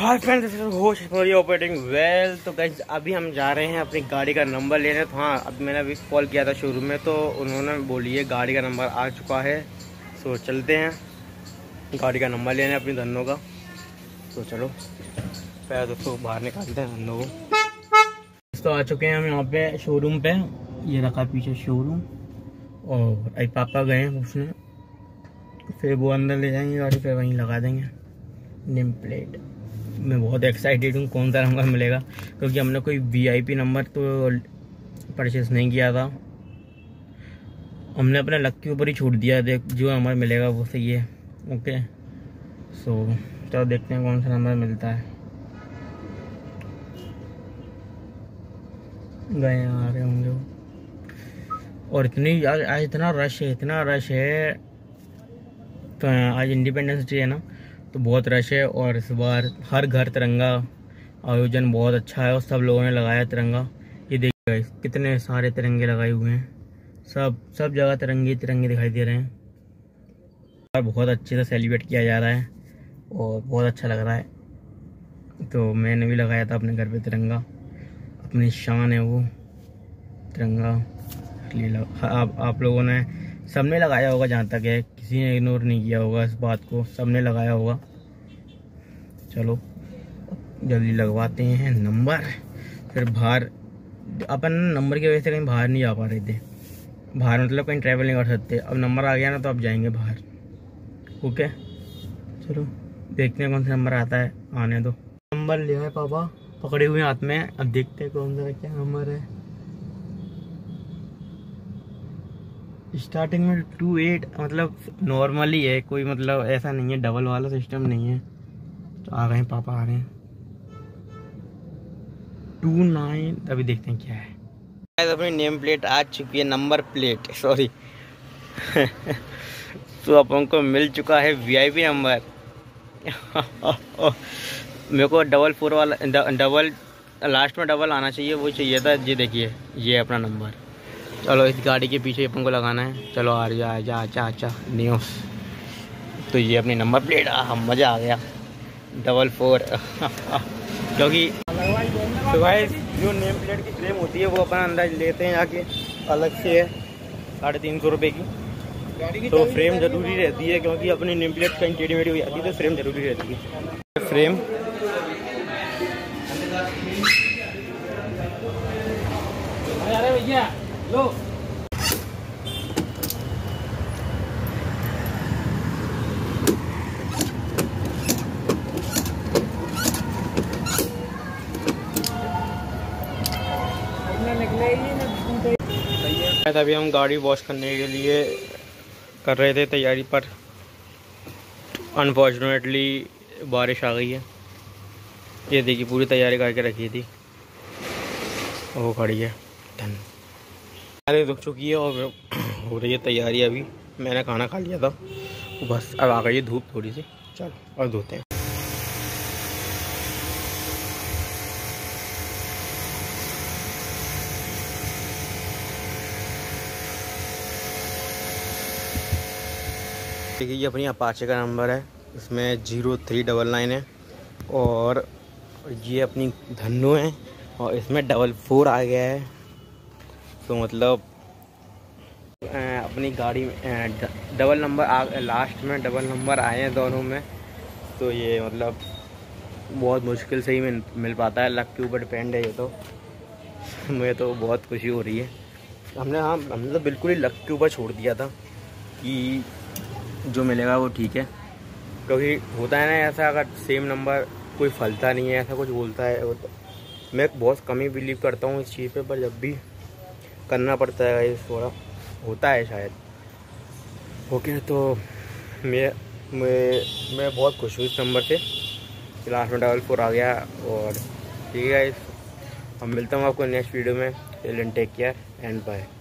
हाय friends, होश operating well. तो guys अभी हम जा रहे हैं अपनी गाड़ी का नंबर लेने। तो हाँ, अब मैंने अभी कॉल किया था शोरूम में, तो उन्होंने बोली है गाड़ी का नंबर आ चुका है। तो चलते हैं गाड़ी का नंबर लेने अपनी धन्नों का। तो चलो पहले दोस्तों बाहर निकालते हैं धन्नों को। तो आ चुके हैं हम यहाँ पे शोरूम पे। ये रखा पीछे शोरूम, और अभी पापा गए हैं उसने, फिर वो अंदर ले जाएंगे गाड़ी, फिर वहीं लगा देंगे नेम प्लेट। मैं बहुत एक्साइटेड हूँ कौन सा नंबर मिलेगा, क्योंकि हमने कोई वीआईपी नंबर तो परचेस नहीं किया था। हमने अपने लक के ऊपर ही छूट दिया। देख जो नंबर मिलेगा वो सही है। ओके, सो चलो देखते हैं कौन सा नंबर मिलता है। गए आ रहे होंगे वो। और इतनी आज इतना रश है। तो आज इंडिपेंडेंस डे है ना, तो बहुत रश है। और इस बार हर घर तिरंगा आयोजन बहुत अच्छा है और सब लोगों ने लगाया तिरंगा। ये देखिए कितने सारे तिरंगे लगाए हुए हैं। सब जगह तिरंगे दिखाई दे रहे हैं और बहुत अच्छे से सेलिब्रेट किया जा रहा है और बहुत अच्छा लग रहा है। तो मैंने भी लगाया था अपने घर पे तिरंगा, अपनी शान है वो तिरंगा। आप लोगों ने सबने लगाया होगा, जहाँ तक है किसी ने इग्नोर नहीं किया होगा इस बात को, सबने लगाया होगा। चलो जल्दी लगवाते हैं नंबर। फिर बाहर अपन नंबर की वजह से कहीं बाहर नहीं जा पा रहे थे। बाहर मतलब कहीं ट्रैवल नहीं कर सकते। अब नंबर आ गया ना, तो अब जाएंगे बाहर। ओके चलो देखते हैं कौन सा नंबर आता है। आने दो। नंबर लिया है पापा, पकड़े हुए हाथ में। अब देखते हैं कौन सा क्या नंबर है। स्टार्टिंग में 28, मतलब नॉर्मली है, कोई मतलब ऐसा नहीं है, डबल वाला सिस्टम नहीं है। तो आ गए पापा, आ रहे हैं 29। अभी देखते हैं क्या है। अपनी नेम प्लेट आ चुकी है, नंबर प्लेट सॉरी। तो अपन को मिल चुका है वीआईपी नंबर। मेरे को 44 वाला डबल लास्ट में डबल आना चाहिए, वो चाहिए था। ये देखिए ये अपना नंबर। चलो इस गाड़ी के पीछे अपन को लगाना है। चलो आ जा अच्छा न्यूज़। तो ये अपनी नंबर प्लेट, मज़ा आ गया 44। क्योंकि तो गाइस जो नेम प्लेट की फ्रेम होती है वो अपन अंदाज लेते हैं जाके, अलग से है 350 रुपये की। तो फ्रेम ज़रूरी रहती है, क्योंकि अपनी नेम प्लेट कहीं टेढ़ी मेढ़ी हो जाती है, तो फ्रेम ज़रूरी रहती है। फ्रेम भैया लो। अभी हम गाड़ी वॉश करने के लिए कर रहे थे तैयारी, पर अनफॉर्चुनेटली बारिश आ गई है। ये देखिए पूरी तैयारी करके रखी थी, वो खड़ी है। अरे रुक चुकी है और हो रही है तैयारी। अभी मैंने खाना खा लिया था, बस अब आ गई है धूप थोड़ी सी। चलो और धोते हैं। देखिए ये अपनी अपाचे का नंबर है, इसमें 0399 है। और ये अपनी धन्नो है और इसमें 44 आ गया है। तो मतलब अपनी गाड़ी में डबल नंबर लास्ट में डबल नंबर आए हैं दोनों में। तो ये मतलब बहुत मुश्किल से ही मिल पाता है, लक के ऊपर डिपेंड है ये। तो मुझे तो बहुत खुशी हो रही है। हमने तो बिल्कुल ही लक के ऊपर छोड़ दिया था कि जो मिलेगा वो ठीक है, क्योंकि होता है ना ऐसा, अगर सेम नंबर कोई फलता नहीं है, ऐसा कुछ बोलता है। तो मैं बहुत कम ही बिलीव करता हूँ इस चीज़ पे, पर जब भी करना पड़ता है ये थोड़ा होता है शायद। ओके तो मैं बहुत खुश हूँ इस नंबर से। लास्ट में 44 आ गया। और ठीक है, हम मिलता हूँ आपको नेक्स्ट वीडियो में। Take care and bye.